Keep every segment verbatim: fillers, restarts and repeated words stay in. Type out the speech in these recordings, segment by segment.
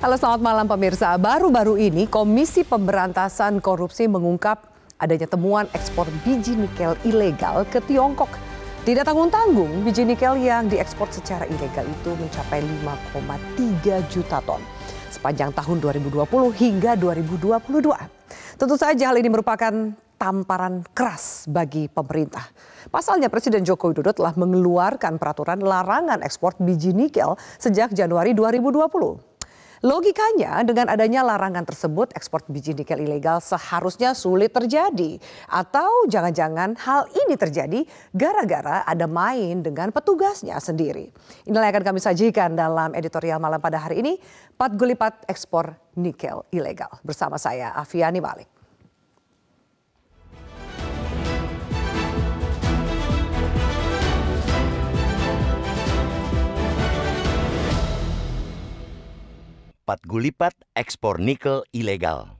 Halo, selamat malam pemirsa. Baru-baru ini Komisi Pemberantasan Korupsi mengungkap adanya temuan ekspor biji nikel ilegal ke Tiongkok. Tidak tanggung-tanggung, biji nikel yang diekspor secara ilegal itu mencapai lima koma tiga juta ton sepanjang tahun dua ribu dua puluh hingga dua ribu dua puluh dua. Tentu saja hal ini merupakan tamparan keras bagi pemerintah. Pasalnya Presiden Joko Widodo telah mengeluarkan peraturan larangan ekspor biji nikel sejak Januari dua ribu dua puluh. Logikanya dengan adanya larangan tersebut ekspor biji nikel ilegal seharusnya sulit terjadi. Atau jangan-jangan hal ini terjadi gara-gara ada main dengan petugasnya sendiri. Inilah yang akan kami sajikan dalam editorial malam pada hari ini. Pat Gulipat ekspor nikel ilegal. Bersama saya Afiani Malik. Pat Gulipat ekspor nikel ilegal.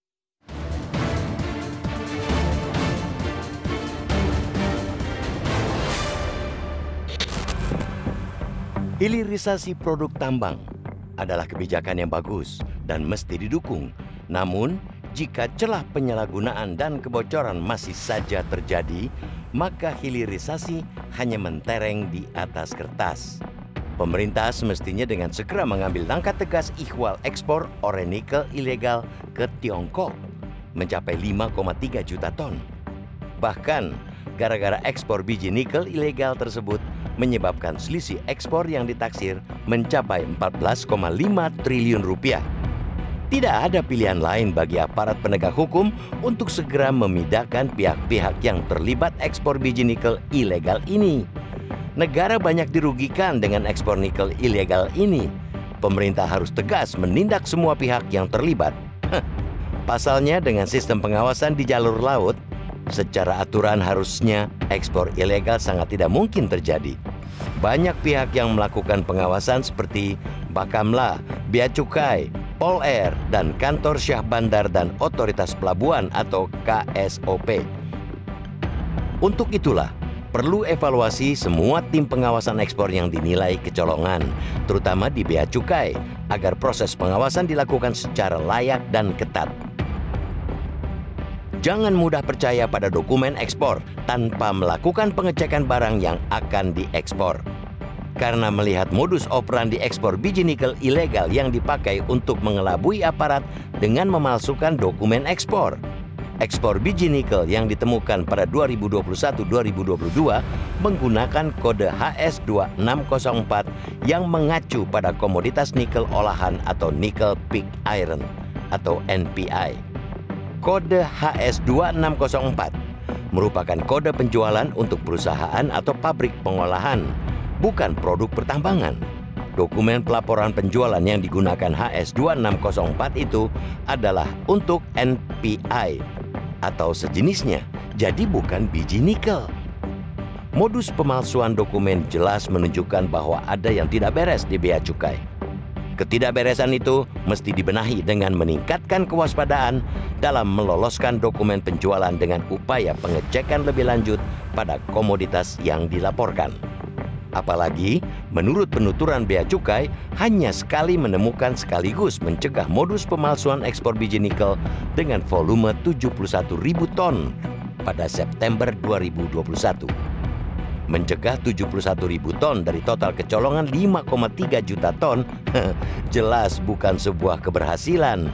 Hilirisasi produk tambang adalah kebijakan yang bagus dan mesti didukung. Namun, jika celah penyalahgunaan dan kebocoran masih saja terjadi, maka hilirisasi hanya mentereng di atas kertas. Pemerintah semestinya dengan segera mengambil langkah tegas ihwal ekspor ore nikel ilegal ke Tiongkok mencapai lima koma tiga juta ton. Bahkan, gara-gara ekspor biji nikel ilegal tersebut menyebabkan selisih ekspor yang ditaksir mencapai empat belas koma lima triliun rupiah. Tidak ada pilihan lain bagi aparat penegak hukum untuk segera memindahkan pihak-pihak yang terlibat ekspor biji nikel ilegal ini. Negara banyak dirugikan dengan ekspor nikel ilegal ini. Pemerintah harus tegas menindak semua pihak yang terlibat. Heh. Pasalnya dengan sistem pengawasan di jalur laut, secara aturan harusnya ekspor ilegal sangat tidak mungkin terjadi. Banyak pihak yang melakukan pengawasan seperti Bakamla, Bea Cukai, Pol Air, dan Kantor Syah Bandar dan Otoritas Pelabuhan atau K S O P. Untuk itulah, perlu evaluasi semua tim pengawasan ekspor yang dinilai kecolongan, terutama di Bea Cukai, agar proses pengawasan dilakukan secara layak dan ketat. Jangan mudah percaya pada dokumen ekspor tanpa melakukan pengecekan barang yang akan diekspor. Karena melihat modus operandi ekspor biji nikel ilegal yang dipakai untuk mengelabui aparat dengan memalsukan dokumen ekspor. Ekspor biji nikel yang ditemukan pada dua ribu dua puluh satu dua ribu dua puluh dua menggunakan kode H S dua enam nol empat yang mengacu pada komoditas nikel olahan atau nickel pig iron atau N P I. Kode H S dua enam nol empat merupakan kode penjualan untuk perusahaan atau pabrik pengolahan, bukan produk pertambangan. Dokumen pelaporan penjualan yang digunakan H S dua enam nol empat itu adalah untuk N P I atau sejenisnya, jadi bukan biji nikel. Modus pemalsuan dokumen jelas menunjukkan bahwa ada yang tidak beres di Bea Cukai. Ketidakberesan itu mesti dibenahi dengan meningkatkan kewaspadaan dalam meloloskan dokumen penjualan dengan upaya pengecekan lebih lanjut pada komoditas yang dilaporkan. Apalagi, menurut penuturan Bea Cukai, hanya sekali menemukan sekaligus mencegah modus pemalsuan ekspor biji nikel dengan volume tujuh puluh satu ribu ton pada September dua ribu dua puluh satu. Mencegah tujuh puluh satu ribu ton dari total kecolongan lima koma tiga juta ton, jelas bukan sebuah keberhasilan.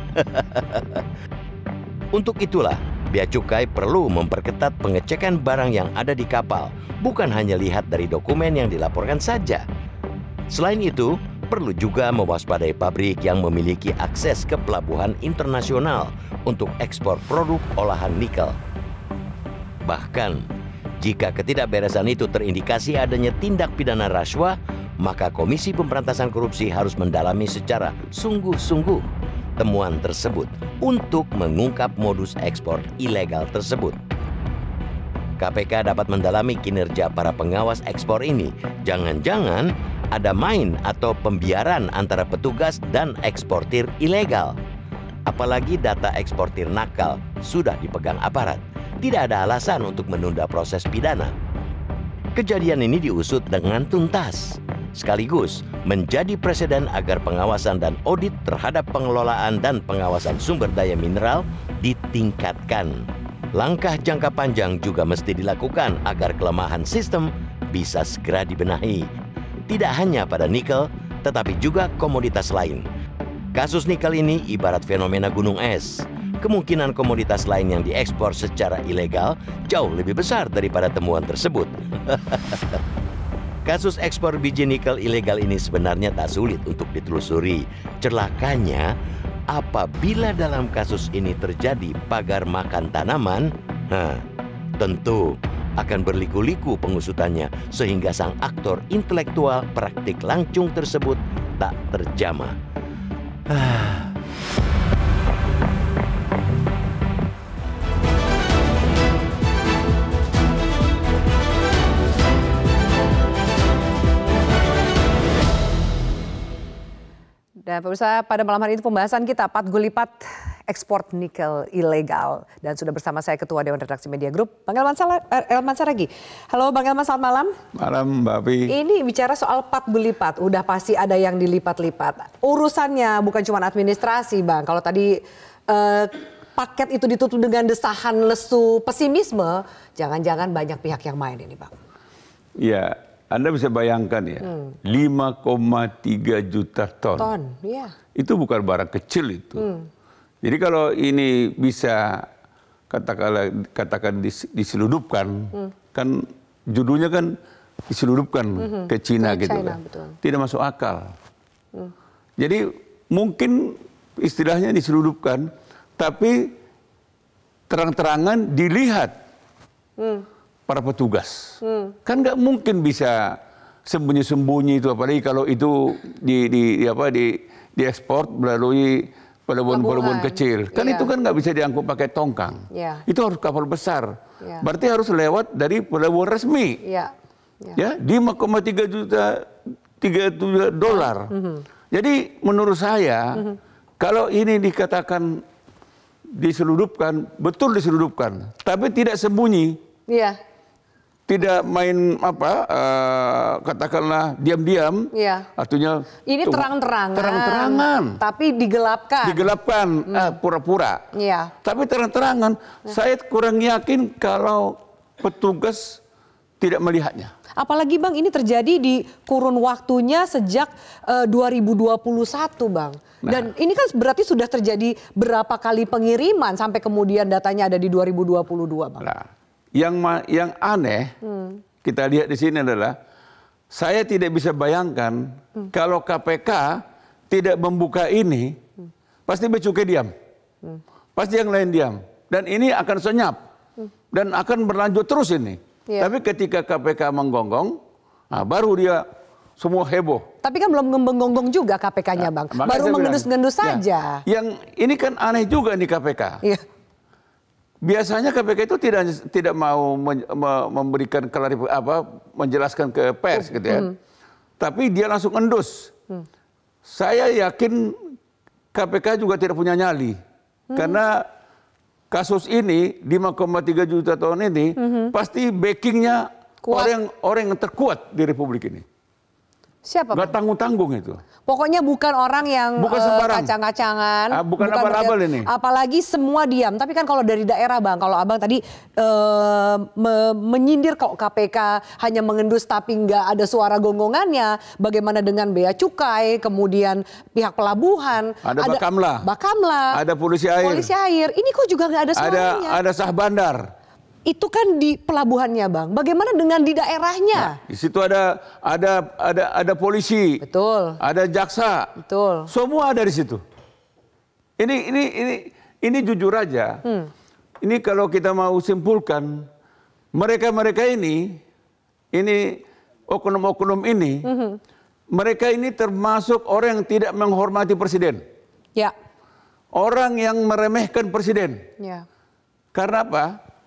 Untuk itulah, Bea Cukai perlu memperketat pengecekan barang yang ada di kapal, bukan hanya lihat dari dokumen yang dilaporkan saja. Selain itu, perlu juga mewaspadai pabrik yang memiliki akses ke pelabuhan internasional untuk ekspor produk olahan nikel. Bahkan, jika ketidakberesan itu terindikasi adanya tindak pidana rasuah, maka Komisi Pemberantasan Korupsi harus mendalami secara sungguh-sungguh temuan tersebut untuk mengungkap modus ekspor ilegal tersebut. K P K dapat mendalami kinerja para pengawas ekspor ini. Jangan-jangan ada main atau pembiaran antara petugas dan eksportir ilegal. Apalagi data eksportir nakal sudah dipegang aparat. Tidak ada alasan untuk menunda proses pidana. Kejadian ini diusut dengan tuntas. sekaligus menjadi presiden agar pengawasan dan audit terhadap pengelolaan dan pengawasan sumber daya mineral ditingkatkan. Langkah jangka panjang juga mesti dilakukan agar kelemahan sistem bisa segera dibenahi. Tidak hanya pada nikel, tetapi juga komoditas lain. Kasus nikel ini ibarat fenomena gunung es. Kemungkinan komoditas lain yang diekspor secara ilegal jauh lebih besar daripada temuan tersebut. Kasus ekspor biji nikel ilegal ini sebenarnya tak sulit untuk ditelusuri. Celakanya, apabila dalam kasus ini terjadi pagar makan tanaman, nah, tentu akan berliku-liku pengusutannya sehingga sang aktor intelektual praktik lancung tersebut tak terjamah. Dan pemirsa, pada malam hari ini pembahasan kita Pat Gulipat ekspor nikel ilegal. Dan sudah bersama saya Ketua Dewan Redaksi Media Group, Bang Elman, Elman Saragih. Halo Bang Elman, selamat malam. Malam Mbak Pi. Ini bicara soal Pat Gulipat, udah pasti ada yang dilipat-lipat. Urusannya bukan cuma administrasi Bang, kalau tadi eh, paket itu ditutup dengan desahan lesu pesimisme, jangan-jangan banyak pihak yang main ini Bang. Iya. Anda bisa bayangkan ya, hmm. lima koma tiga juta ton. Ton, ya. Itu bukan barang kecil itu. Hmm. Jadi kalau ini bisa katakanlah katakan dis, diseludupkan, hmm. kan judulnya kan diseludupkan hmm. ke Cina ke gitu China, kan. Betul. Tidak masuk akal. Hmm. Jadi mungkin istilahnya diseludupkan, tapi terang-terangan dilihat. Hmm. Para petugas, hmm. kan nggak mungkin bisa sembunyi-sembunyi itu, apalagi kalau itu di, di, di apa di diekspor melalui pelabuhan-pelabuhan kecil, kan yeah. itu kan nggak bisa diangkut pakai tongkang, yeah. itu harus kapal besar, yeah. berarti harus lewat dari pelabuhan resmi, yeah. Yeah. ya lima koma tiga juta dolar. Mm-hmm. Jadi menurut saya mm-hmm. kalau ini dikatakan diseludupkan, betul diseludupkan, tapi tidak sembunyi. Yeah. Tidak main apa uh, katakanlah diam-diam, ya. Artinya ini terang-terangan, terang-terangan, tapi digelapkan, digelapkan, hmm. uh, pura-pura. Ya. Tapi terang-terangan, ya. Saya kurang yakin kalau petugas tidak melihatnya. Apalagi Bang, ini terjadi di kurun waktunya sejak uh, dua ribu dua puluh satu Bang. Nah. Dan ini kan berarti sudah terjadi berapa kali pengiriman sampai kemudian datanya ada di dua ribu dua puluh dua Bang. Nah. Yang yang aneh hmm. kita lihat di sini adalah saya tidak bisa bayangkan hmm. kalau K P K tidak membuka ini, hmm. pasti Bea Cukai diam, hmm. pasti yang lain diam, dan ini akan senyap hmm. dan akan berlanjut terus ini. Yeah. Tapi ketika K P K menggonggong, nah baru dia semua heboh. Tapi kan belum menggonggong juga K P K-nya Bang, nah, baru mengendus-ngendus saja. Ya. Yang ini kan aneh juga nih K P K. Yeah. Biasanya K P K itu tidak tidak mau memberikan klarifikasi apa menjelaskan ke pers gitu ya. Hmm. Tapi dia langsung endus. Hmm. Saya yakin K P K juga tidak punya nyali. Hmm. Karena kasus ini lima koma tiga juta ton ini hmm. pasti backingnya orang orang yang terkuat di Republik ini. Siapa? Gak tanggung-tanggung itu. Pokoknya bukan orang yang bukan uh, kacang-kacangan. Ah, bukan abal-abal ini. Apalagi semua diam. Tapi kan kalau dari daerah Bang, kalau Abang tadi uh, me menyindir kalau K P K hanya mengendus tapi nggak ada suara gonggongannya. Bagaimana dengan Bea Cukai, kemudian pihak pelabuhan. Ada, ada Bakamla. Bakamla. Ada polisi air. Polisi air. Ini kok juga nggak ada suaranya. Ada, ada sah bandar. Itu kan di pelabuhannya Bang. Bagaimana dengan di daerahnya? Nah, di situ ada ada ada ada polisi. Betul. Ada jaksa. Betul. Semua ada di situ. Ini ini ini ini jujur aja. Hmm. Ini kalau kita mau simpulkan, mereka-mereka ini ini oknum-oknum ini, mm-hmm. mereka ini termasuk orang yang tidak menghormati presiden. Ya. Orang yang meremehkan presiden. Ya. Karena apa?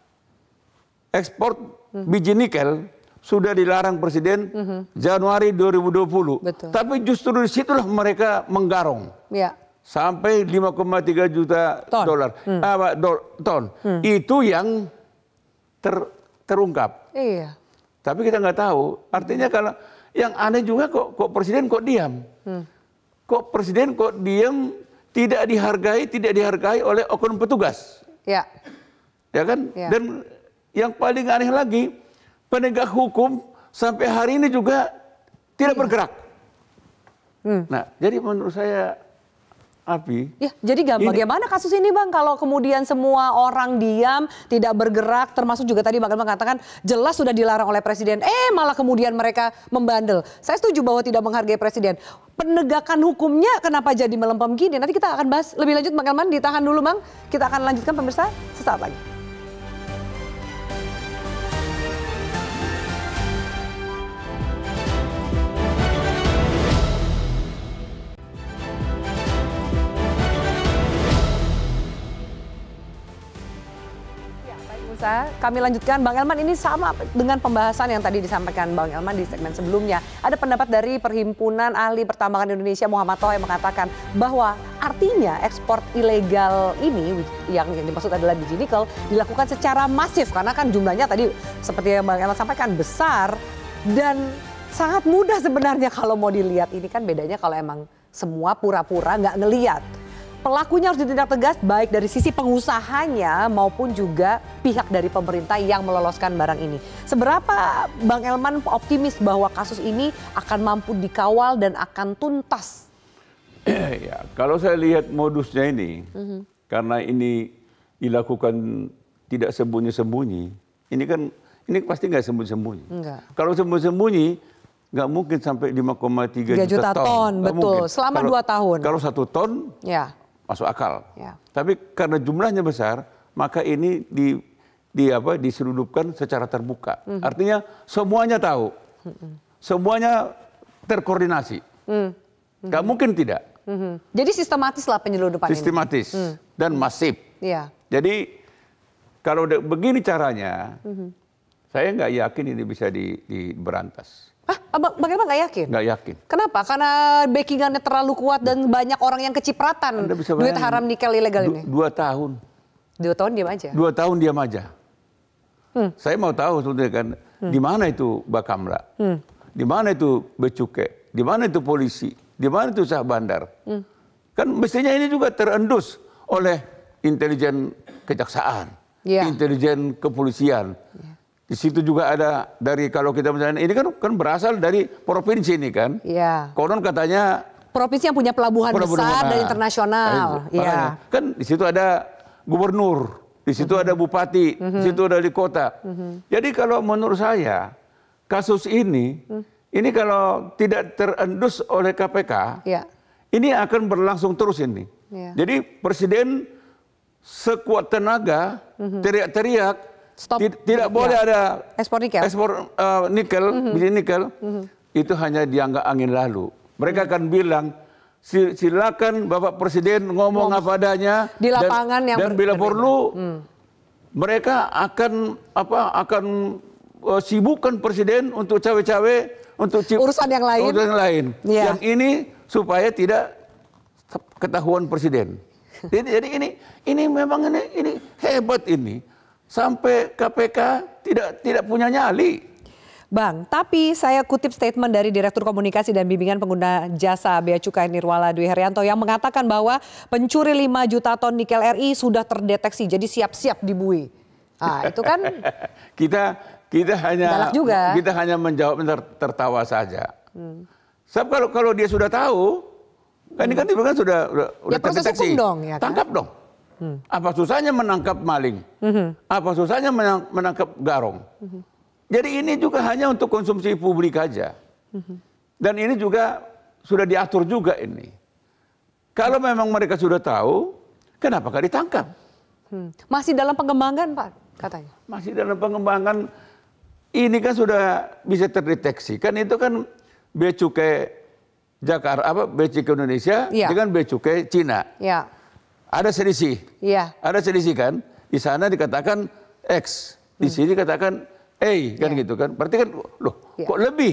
Ekspor biji nikel sudah dilarang Presiden mm-hmm. Januari dua ribu dua puluh. Betul. Tapi justru disitulah mereka menggarong. Ya. Sampai lima koma tiga juta dolar. Hmm. Ah, do, ton. Hmm. Itu yang ter, terungkap. Iya. Tapi kita nggak tahu. Artinya kalau yang aneh juga kok, kok presiden kok diam. Hmm. Kok presiden kok diam, tidak dihargai, tidak dihargai oleh oknum petugas. Ya. Ya kan? Ya. Dan yang paling aneh lagi, penegak hukum sampai hari ini juga tidak ya. bergerak. Hmm. Nah, jadi menurut saya, Api. Ya, jadi gampang. Bagaimana kasus ini, Bang? Kalau kemudian semua orang diam, tidak bergerak, termasuk juga tadi Bang Elman mengatakan jelas sudah dilarang oleh presiden, eh malah kemudian mereka membandel. Saya setuju bahwa tidak menghargai presiden. Penegakan hukumnya kenapa jadi melempem gini? Nanti kita akan bahas lebih lanjut, Bang Elman. Ditahan dulu, Bang. Kita akan lanjutkan pemirsa sesaat lagi. Kami lanjutkan, Bang Elman, ini sama dengan pembahasan yang tadi disampaikan Bang Elman di segmen sebelumnya. Ada pendapat dari Perhimpunan Ahli Pertambangan Indonesia Muhammad Toha yang mengatakan bahwa artinya ekspor ilegal ini yang, yang dimaksud adalah biji nikel dilakukan secara masif karena kan jumlahnya tadi seperti yang Bang Elman sampaikan besar dan sangat mudah sebenarnya kalau mau dilihat. Ini kan bedanya kalau emang semua pura-pura nggak ngeliat. Pelakunya harus ditindak tegas baik dari sisi pengusahanya maupun juga pihak dari pemerintah yang meloloskan barang ini. Seberapa Bang Elman optimis bahwa kasus ini akan mampu dikawal dan akan tuntas? Ya, kalau saya lihat modusnya ini, mm-hmm. karena ini dilakukan tidak sembunyi-sembunyi, ini kan ini pasti nggak sembunyi-sembunyi. Kalau sembunyi-sembunyi, nggak mungkin sampai lima koma tiga juta ton. ton betul, mungkin. Selama kalau, dua tahun. Kalau satu ton, ya. masuk akal. Ya. Tapi karena jumlahnya besar, maka ini di, di apa, diseludupkan secara terbuka. Mm-hmm. Artinya semuanya tahu, mm-hmm. semuanya terkoordinasi. Mm-hmm. Nggak mungkin tidak. Mm-hmm. Jadi sistematis lah penyeludupan sistematis ini. Sistematis mm. dan masif. Ya. Jadi kalau begini caranya, mm-hmm. saya nggak yakin ini bisa di, diberantas. Ah, bagaimana nggak yakin? Nggak yakin. Kenapa? Karena backingannya terlalu kuat dan banyak orang yang kecipratan duit haram nikel ilegal ini. Dua tahun. Dua tahun diam aja. Dua tahun diam aja. Hmm. Saya mau tahu sebetulnya kan, hmm. di mana itu Bakamla, hmm. di mana itu Becukai, di mana itu polisi, di mana itu Syah Bandar. Hmm. Kan mestinya ini juga terendus oleh intelijen kejaksaan, yeah. intelijen kepolisian. Yeah. Di situ juga ada dari kalau kita misalnya ini kan kan berasal dari provinsi ini kan. Iya. Konon katanya provinsi yang punya pelabuhan, pelabuhan besar dan internasional. Iya. Kan di situ ada gubernur, di situ mm-hmm. ada bupati, mm-hmm. di situ ada di kota. Mm-hmm. Jadi kalau menurut saya kasus ini mm. ini kalau tidak terendus oleh K P K, yeah. ini akan berlangsung terus ini. Yeah. Jadi presiden sekuat tenaga mm-hmm. teriak-teriak Stop. Tidak boleh ya. ada ekspor nikel, ekspor uh, nikel, mm-hmm. biji nikel, mm-hmm. itu hanya dianggap angin lalu. Mereka mm-hmm. akan bilang, silakan Bapak Presiden ngomong Ngom. apa adanya di lapangan dan, yang dan bila perlu mm. mereka akan apa akan uh, sibukkan Presiden untuk cawe-cawe untuk cip, urusan yang lain, urusan yang lain. Yeah. Yang ini supaya tidak ketahuan Presiden. jadi, jadi ini ini memang ini ini hebat ini. Sampai K P K tidak tidak punya nyali. Bang, tapi saya kutip statement dari Direktur Komunikasi dan Bimbingan Pengguna Jasa Bea Cukai Nirwala Dwi Herianto yang mengatakan bahwa pencuri lima juta ton nikel R I sudah terdeteksi, jadi siap-siap dibui. Ah, itu kan kita kita hanya juga. kita hanya menjawab ter, tertawa saja. Hmm. Sebab kalau kalau dia sudah tahu, kan hmm. ini kan dia kan sudah sudah ya, terdeteksi. Dong, ya kan? Tangkap dong. Hmm. Apa susahnya menangkap maling? Hmm. Apa susahnya menangkap garong? Hmm. Jadi ini juga hanya untuk konsumsi publik aja. Hmm. Dan ini juga sudah diatur juga ini. Kalau memang mereka sudah tahu, kenapa gak ditangkap? Hmm. Masih dalam pengembangan, Pak, katanya. Masih dalam pengembangan. Ini kan sudah bisa terdeteksi. Kan itu kan Bea Cukai Jakarta, apa Bea Cukai Indonesia ya. dengan Bea Cukai Cina. Ya. Ada selisih, ya. ada selisih kan? Di sana dikatakan X, di hmm. sini dikatakan A, kan ya. gitu kan? Berarti kan, loh, ya. kok lebih?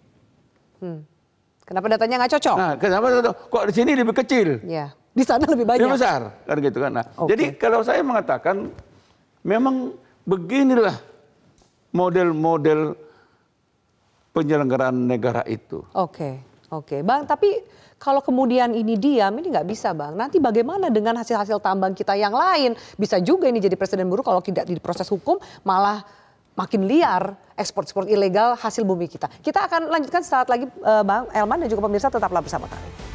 Hmm. Kenapa datanya nggak cocok? Nah, kenapa kok di sini lebih kecil? Ya. Di sana lebih banyak. Lebih besar, kan gitu kan? Nah, okay. jadi kalau saya mengatakan, memang beginilah model-model penyelenggaraan negara itu. Oke, oke. Bang, tapi kalau kemudian ini diam, ini nggak bisa Bang. Nanti bagaimana dengan hasil-hasil tambang kita yang lain? Bisa juga ini jadi presiden buruk kalau tidak diproses hukum, malah makin liar ekspor-ekspor ilegal hasil bumi kita. Kita akan lanjutkan saat lagi uh, Bang Elman dan juga pemirsa tetaplah bersama kami.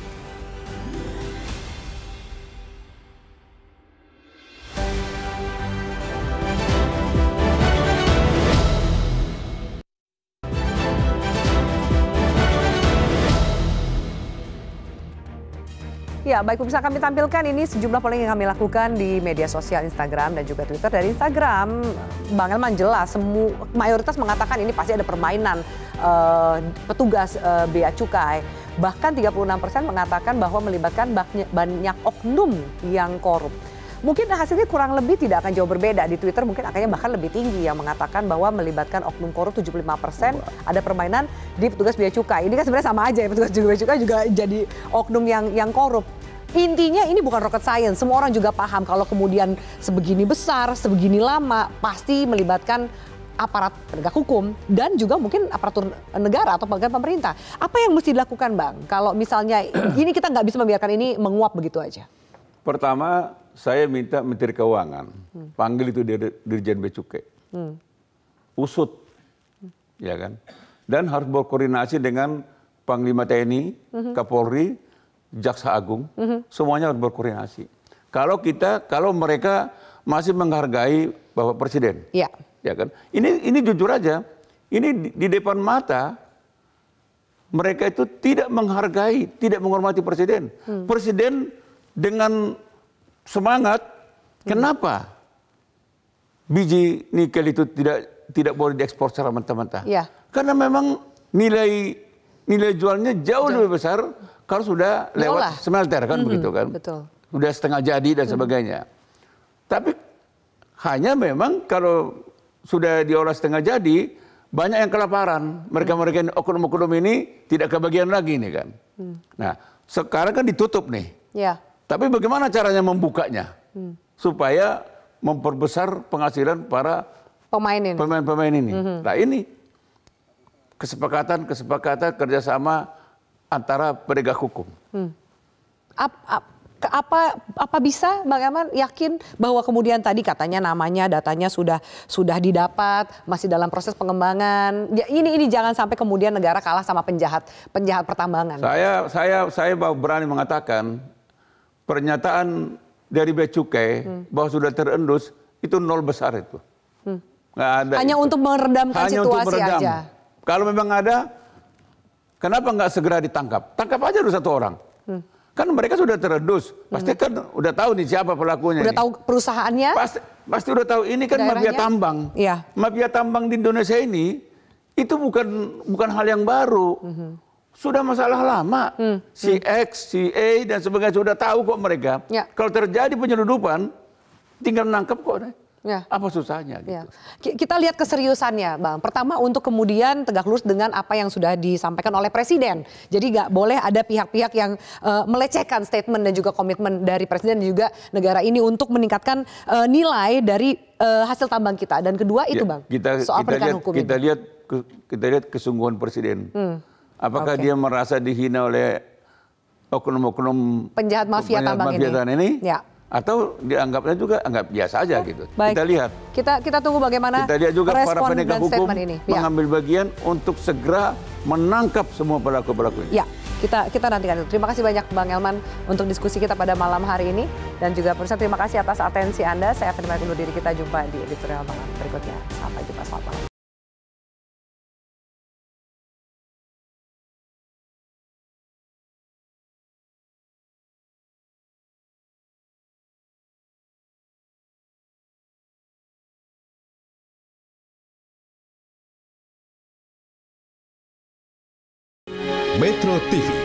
Ya, baik pemirsa, kami tampilkan ini sejumlah polling yang kami lakukan di media sosial Instagram dan juga Twitter. Dari Instagram, Bang Elman jelas semua mayoritas mengatakan ini pasti ada permainan uh, petugas uh, Bea Cukai. Bahkan tiga puluh enam persen mengatakan bahwa melibatkan banyak, banyak oknum yang korup. Mungkin hasilnya kurang lebih tidak akan jauh berbeda. Di Twitter mungkin angkanya bahkan lebih tinggi yang mengatakan bahwa melibatkan oknum korup tujuh puluh lima persen ada permainan di petugas Bea Cukai. Ini kan sebenarnya sama aja ya, petugas Bea Cukai juga jadi oknum yang yang korup. Intinya ini bukan rocket science, semua orang juga paham kalau kemudian sebegini besar, sebegini lama pasti melibatkan aparat penegak hukum dan juga mungkin aparatur negara atau bagian pemerintah. Apa yang mesti dilakukan Bang? Kalau misalnya ini kita nggak bisa membiarkan ini menguap begitu aja. Pertama, saya minta Menteri Keuangan, hmm. panggil itu Dirjen Bea Cukai, hmm. usut, hmm. ya kan, dan harus berkoordinasi dengan Panglima T N I, hmm. Kapolri, Jaksa Agung, hmm. semuanya harus berkoordinasi. Kalau kita, kalau mereka masih menghargai Bapak Presiden, ya, ya kan, ini ini jujur aja, ini di, di depan mata mereka itu tidak menghargai, tidak menghormati Presiden. Hmm. Presiden dengan semangat, kenapa biji nikel itu tidak tidak boleh diekspor secara mentah-mentah? Ya. Karena memang nilai nilai jualnya jauh, jauh. lebih besar kalau sudah lewat Yolah. smelter kan, mm-hmm. begitu kan? Betul. Sudah setengah jadi dan mm-hmm. sebagainya. Tapi hanya memang kalau sudah diolah setengah jadi, banyak yang kelaparan. Mereka-mereka mm-hmm. oknum-oknum ini tidak kebagian lagi nih kan. Mm. Nah, sekarang kan ditutup nih. Ya. Tapi bagaimana caranya membukanya hmm. supaya memperbesar penghasilan para pemain ini. Pemain-pemain ini. Mm-hmm. Nah ini kesepakatan-kesepakatan kerjasama antara penegak hukum. Hmm. Ap, ap, apa apa bisa Bang Elman yakin bahwa kemudian tadi katanya namanya datanya sudah sudah didapat, masih dalam proses pengembangan. Ya, ini ini jangan sampai kemudian negara kalah sama penjahat penjahat pertambangan. Saya saya saya berani mengatakan pernyataan dari Bea Cukai hmm. bahwa sudah terendus itu nol besar itu. Hmm. Nggak ada. Hanya itu. Untuk meredamkan Hanya situasi untuk meredam. aja. Kalau memang ada, kenapa nggak segera ditangkap? Tangkap aja dulu satu orang. Hmm. Kan mereka sudah terendus. Pasti hmm. kan udah tahu nih siapa pelakunya. Udah nih. Tahu perusahaannya? Pasti, pasti udah tahu. Ini kan daerahnya? Mafia tambang. Iya. Mafia tambang di Indonesia ini itu bukan bukan hal yang baru. Hmm. Sudah masalah lama, hmm. si X, si A dan sebagainya sudah tahu kok mereka. Ya. Kalau terjadi penyeludupan, tinggal nangkep kok. Ya. Apa susahnya? Gitu. Ya. Kita lihat keseriusannya, Bang. Pertama untuk kemudian tegak lurus dengan apa yang sudah disampaikan oleh Presiden. Jadi nggak boleh ada pihak-pihak yang uh, melecehkan statement dan juga komitmen dari Presiden dan juga negara ini untuk meningkatkan uh, nilai dari uh, hasil tambang kita. Dan kedua itu, ya, Bang, kita, soal kita lihat, hukum kita ini. lihat kita lihat kesungguhan Presiden. Hmm. Apakah okay. dia merasa dihina oleh oknum-oknum penjahat mafia tambang ini? ini? Ya. Atau dianggapnya juga anggap biasa aja oh, gitu. Baik. Kita lihat. Kita kita tunggu bagaimana kita lihat juga para penegak hukum ini. mengambil ya. bagian untuk segera menangkap semua pelaku-pelaku ini. Ya, kita kita nantikan itu. Terima kasih banyak Bang Elman untuk diskusi kita pada malam hari ini dan juga pemirsa terima kasih atas atensi Anda. Saya akan kembali undur diri, kita jumpa di editorial malam berikutnya. Sampai jumpa, selamat malam. Metro T V